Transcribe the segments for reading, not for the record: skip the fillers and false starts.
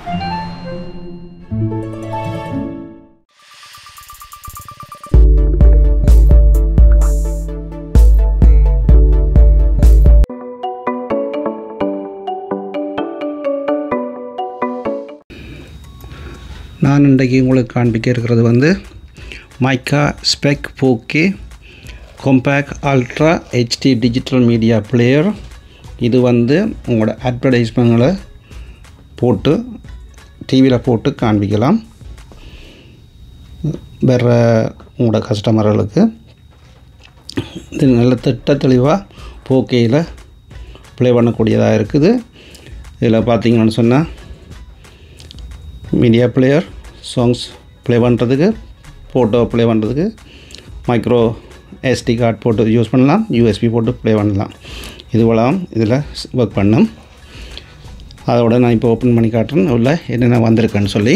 நான் இன்றைக்கு உங்களுக்கு காண்பிக்க இருக்கிறது வந்து மைக்கா spec 4K compact ultra HD digital media player. இது வந்து உங்களோட அட்வர்டைஸ்மெண்ட்களை போட்டு டிவியில் போட்டு காண்பிக்கலாம். வேறு உங்களோட கஸ்டமர்களுக்கு இது நல்ல திட்ட தெளிவாக 4Kயில் ப்ளே பண்ணக்கூடியதாக இருக்குது. இதில் பார்த்தீங்கன்னு சொன்னால் மீடியா பிளேயர், சாங்ஸ் ப்ளே பண்ணுறதுக்கு, ஃபோட்டோ ப்ளே பண்ணுறதுக்கு மைக்ரோ SD கார்டு போட்டு யூஸ் பண்ணலாம், USB போட்டு ப்ளே பண்ணலாம். இதுவெல்லாம் இதில் ஒர்க் பண்ணும். அதோட நான் இப்போ ஓப்பன் பண்ணி காட்டுறேன் உள்ள என்னென்ன வந்திருக்குன்னு சொல்லி.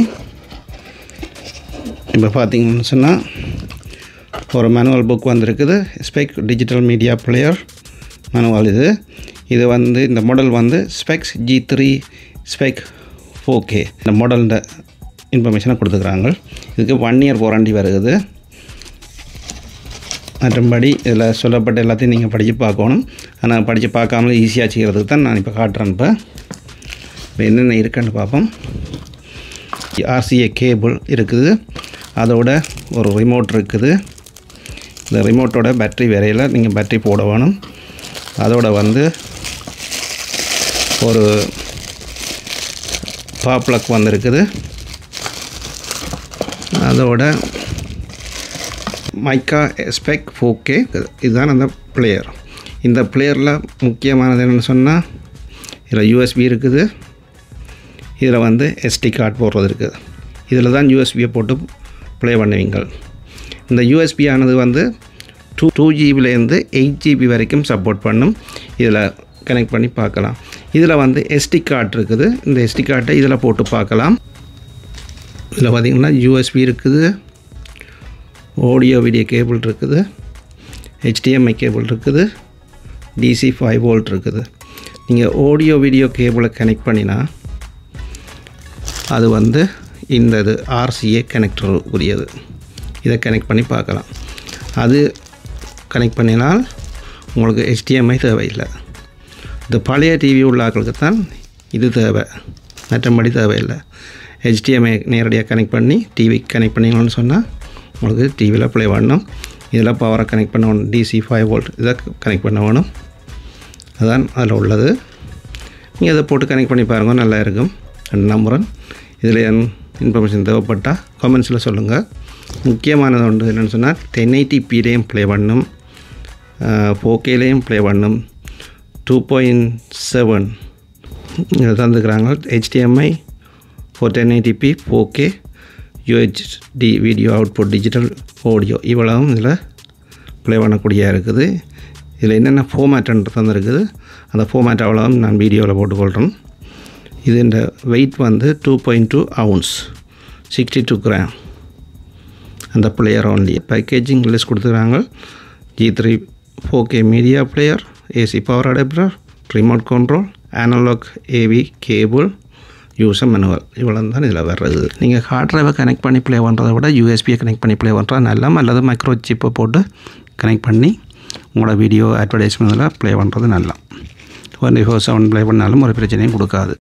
இப்போ பார்த்தீங்கன்னு சொன்னால் ஒரு மேனுவல் புக் வந்திருக்குது. Spec digital media player manual. இது வந்து இந்த மாடல் வந்து ஸ்பெக்ஸ் G3 ஸ்பெக் 4K இந்த மாடல்ட இன்ஃபர்மேஷனை கொடுத்துக்கிறாங்க. இதுக்கு 1 இயர் வாரண்டி வருது. மற்றபடி இதில் சொல்லப்பட்ட எல்லாத்தையும் நீங்கள் படித்து பார்க்கணும். ஆனால் படித்து பார்க்காம ஈஸியாக செய்கிறதுக்கு தான் நான் இப்போ காட்டுறேன். இப்போ என்னென்ன இருக்குன்னு பார்ப்போம். RCA கேபிள் இருக்குது, அதோட ஒரு ரிமோட் இருக்குது. இந்த ரிமோட்டோட பேட்ரி வரையில் நீங்கள் பேட்ரி போட வேணும். அதோட வந்து ஒரு பவர் ப்ளக் வந்திருக்குது. அதோட மைக்கா ஸ்பெக் 4K இதுதான் அந்த பிளேயர். இந்த பிளேயரில் முக்கியமானது என்னென்னு சொன்னால் இதில் USB இருக்குது, இதில் வந்து SD கார்டு போடுறது இருக்குது. இதில் தான் USBயை போட்டு ப்ளே பண்ணுவீங்க. இந்த USB ஆனது வந்து 2GB - 8GB வரைக்கும் சப்போர்ட் பண்ணும். இதில் கனெக்ட் பண்ணி பார்க்கலாம். இதில் வந்து SD கார்டு இருக்குது. இந்த SD கார்டை இதில் போட்டு பார்க்கலாம். இதில் பார்த்திங்கன்னா USB இருக்குது, ஆடியோ வீடியோ கேபிள் இருக்குது, HDMI கேபிள் இருக்குது, DC 5 வோல்ட் இருக்குது. நீங்கள் ஆடியோ வீடியோ கேபிளை கனெக்ட் பண்ணினா அது வந்து இந்த இது RCA கனெக்டர் உரியது. இதை கனெக்ட் பண்ணி பார்க்கலாம். அது கனெக்ட் பண்ணினால் உங்களுக்கு HDMI தேவையில்லை. இந்த பழைய டிவி உள்ள ஆட்களுக்கு தான் இது தேவை, மற்றபடி தேவையில்லை. HDMI நேரடியாக கனெக்ட் பண்ணி டிவி கனெக்ட் பண்ணிங்கன்னு சொன்னால் உங்களுக்கு டிவியில் ப்ளே பண்ணணும். இதில் பவரை கனெக்ட் பண்ண வேணும், DC 5 வோல்ட் இதை கனெக்ட் பண்ண வேணும். அதுதான் அதில் உள்ளது. நீங்கள் இதை போட்டு கனெக்ட் பண்ணி பாருங்கள், நல்லா இருக்கும். நம்புகிறேன். இதில் இன்ஃபர்மேஷன் தேவைப்பட்டால் கமெண்ட்ஸில் சொல்லுங்கள். முக்கியமானது ஒன்று என்னென்னு சொன்னால் 1080pலையும் ப்ளே பண்ணணும், 4Kலையும் ப்ளே பண்ணணும். 2.7 இதை தந்துக்கிறாங்க. HDMI for 1080p 4K UHD video output digital audio இவ்வளவும் இதில் ப்ளே பண்ணக்கூடிய இருக்குது. இதில் என்னென்ன ஃபார்மேட்டுன்னு தந்துருக்குது, அந்த ஃபார்மேட் அவ்வளோவும் நான் வீடியோவில் போட்டுக்கொள்கிறேன். இது இந்த வெயிட் வந்து 2.2 ounce 62 கிராம். அந்த பிளேயர் ஒன்லி பேக்கேஜிங் லிஸ்ட் கொடுத்துருக்காங்க. G3 4K media player, AC power adapter, remote control, analog AV cable, user manual இவ்வளோ தான் இதில் வர்றது. நீங்கள் ஹார்ட் ட்ரைவை கனெக்ட் பண்ணி ப்ளே பண்ணுறத விட USBயை கனெக்ட் பண்ணி ப்ளே பண்ணுறது நல்லா, அல்லது மைக்ரோ சிப்பை போட்டு கனெக்ட் பண்ணி உங்களோட வீடியோ அட்வர்டைஸ்மெண்ட்டில் ப்ளே பண்ணுறது நல்லா. 24/7 ப்ளே பண்ணாலும் ஒரு பிரச்சனையும் கொடுக்காது.